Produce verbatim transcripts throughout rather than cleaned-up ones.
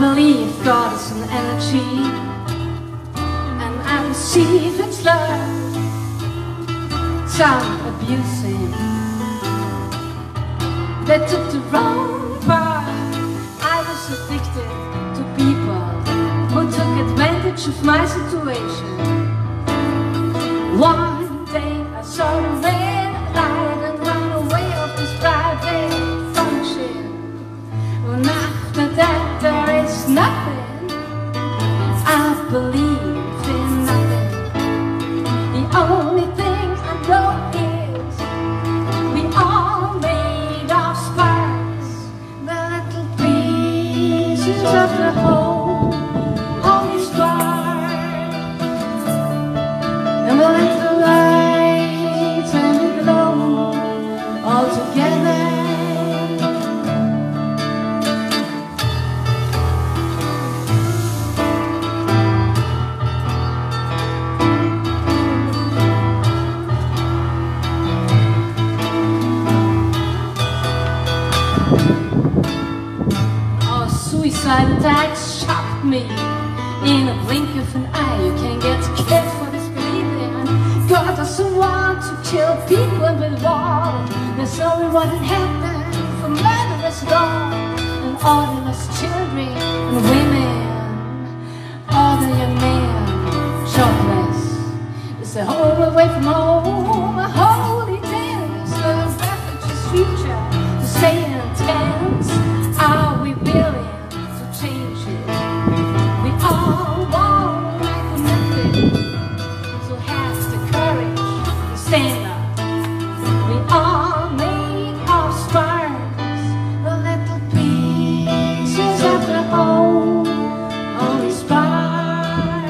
believe God is an energy, and I receive its love. Some abuse him, they took the wrong part. I was addicted to people who took advantage of my situation. One day I saw the red light and ran away of this private function. And after that there is nothing. I believe in nothing. The only thing I know is we all made of sparks, the little pieces of the whole holy spark, and we'll let the lights and the glow all together. Oh, suicide attacks shocked me in a blink of an eye. You can't get killed for disbelieving. God doesn't want to kill people with water. There's only one in heaven for murderous dogs and orderless children and women. All the young men, jobless, is a whole away from home. A holy dance, a refugee's future to stay intense. Are we willing to change it? We all want like nothing, so have the courage to stand up. We all made of sparks, the little pieces of the whole holy sparks.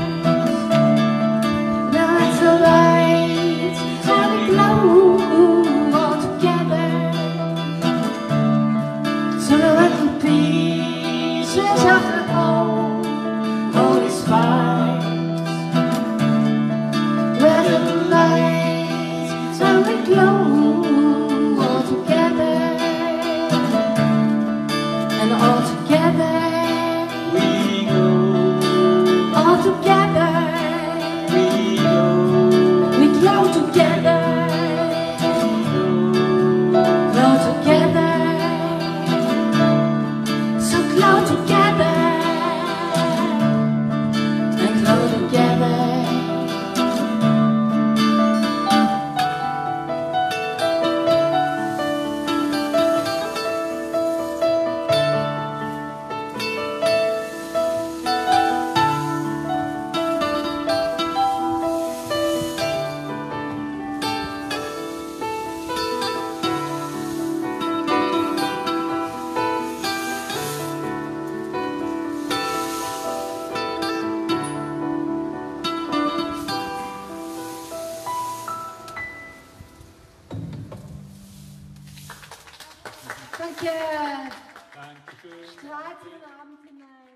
Now it's the lights and we glow all together. So the little pieces of the whole holy sparks, where the lights and we glow all together, and all together we go, all together we go, we glow together, glow together. So glow together and glow together. Danke. Dankeschön. Streitigen Abend hinein.